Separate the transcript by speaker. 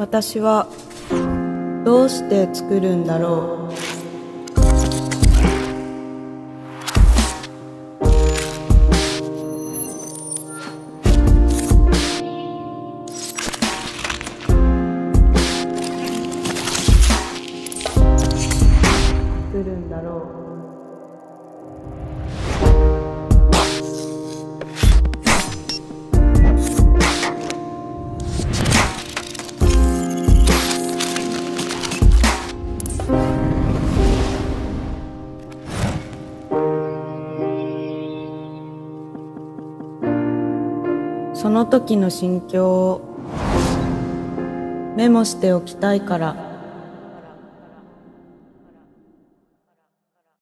Speaker 1: 私はどうして作るんだろう。作るんだろう。その時の心境をメモしておきたいから。